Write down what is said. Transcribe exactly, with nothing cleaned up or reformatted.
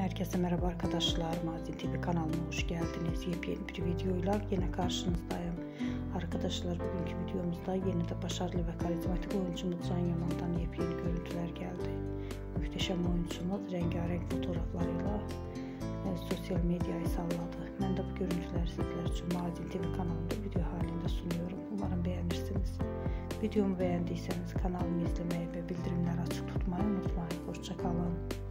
Herkese merhaba arkadaşlar. Mazin T V kanalıma hoş geldiniz. Yepyeni bir videoyla yine karşınızdayım. Arkadaşlar bugünkü videomuzda yeni de başarılı ve karizmatik oyuncumuz Can Yaman'dan yepyeni görüntüler geldi. Muhteşem oyuncumuz rengarenk fotoğraflarıyla e, sosyal medyayı salladı. Ben de bu görüntüleri sizler için Mazin T V kanalında video halinde sunuyorum. Umarım beğenirsiniz. Videomu beğendiyseniz kanalımı izlemeyi ve bildirimleri açık tutmayı unutmayın. Hoşça kalın.